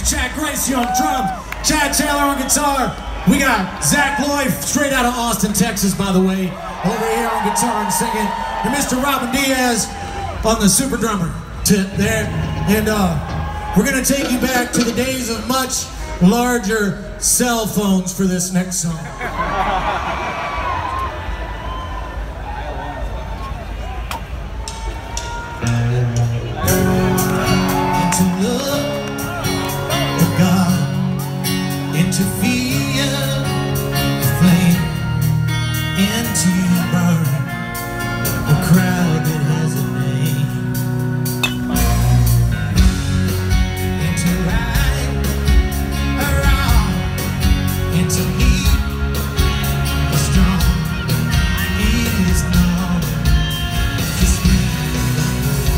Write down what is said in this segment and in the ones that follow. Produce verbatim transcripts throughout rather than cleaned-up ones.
Chad Gracie on drums, Chad Taylor on guitar. We got Zach Lloyd, straight out of Austin, Texas, by the way, over here on guitar and singing. And Mister Robin Diaz on the super drummer tip there. And uh, we're gonna take you back to the days of much larger cell phones for this next song. To feel the flame and to burn a crowd that has a name, and to right a wrong, and to lead a strong is known to speak the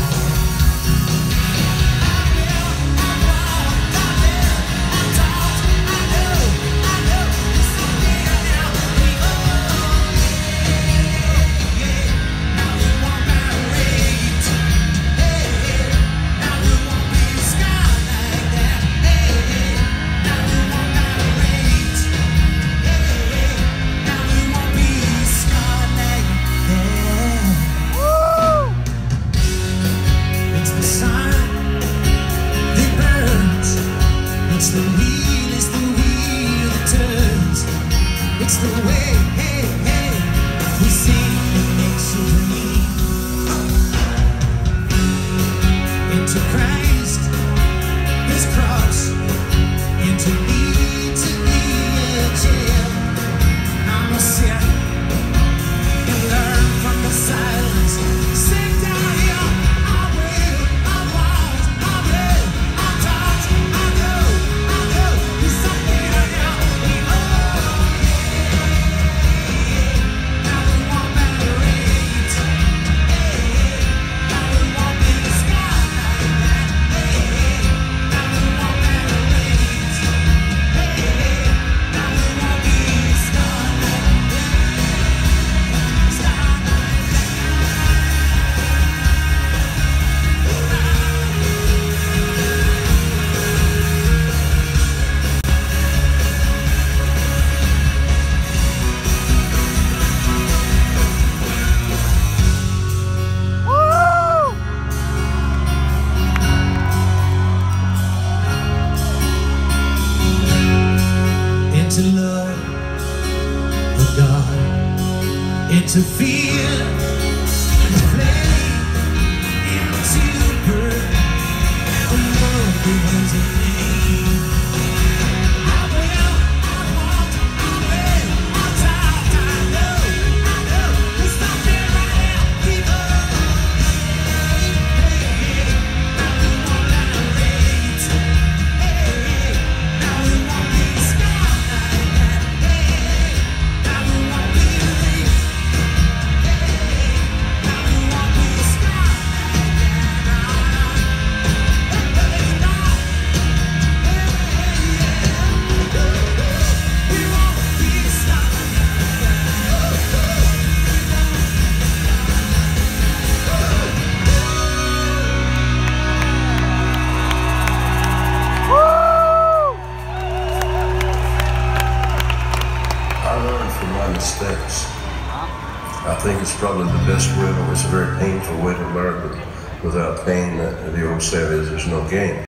It's the wheel, it's the wheel that turns. It's the way, hey, hey, we sing that makes you dream. Into Christ, His cross, into me, to me, a jail. I'm a sinner, and learn from the silence. Sing down here, I will, I won't, I will, I touch, I go. To love of God, into fear, and flame, into birth, a love that has a name. I will, I want, I will, I talk, I know, I know, there's something right now, people. Hey, hey, now we won't tolerate. Hey, hey, now we won't be scared. Mistakes. I think it's probably the best way, but it's a very painful way to learn, but without pain, the old saying is there's no gain.